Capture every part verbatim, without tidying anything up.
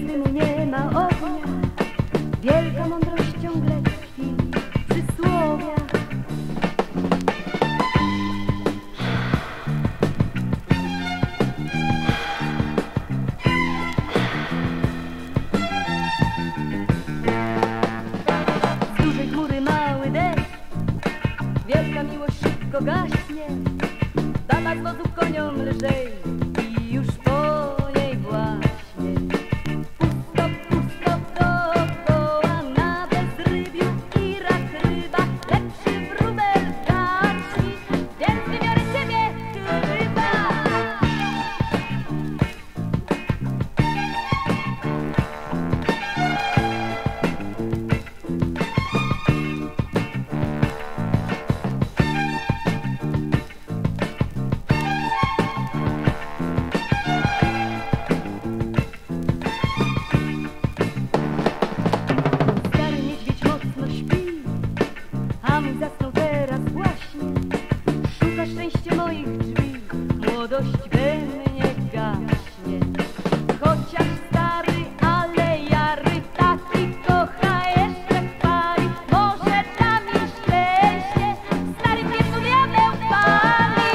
dymu nie ma ognia, wielka mądrość ciągle tkwi w przysłowiach. Z dużej chmury mały deszcz, wielka miłość szybko gaśnie, dama z wozu koniom lżej i już po niej właśnie. Pusto, pusto dookoła, na bezrybiu i rak ryba, lepszy wróbel w garści, więc wybiorę ciebie, tu ryba. Zasnął teraz właśnie, szuka szczęście moich drzwi, młodość we mnie gaśnie. Chociaż stary, ale jary, taki kocha jeszcze chwali, może da mi szczęście, stary w piecu diabeł pali.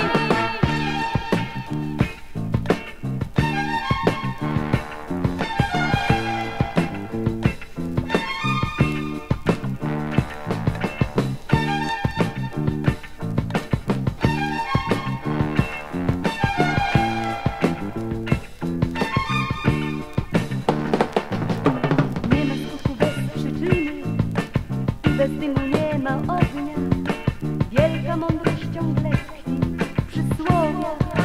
Bez dymu nie ma ognia, wielka mądrość ciągle tkwi w przysłowiach.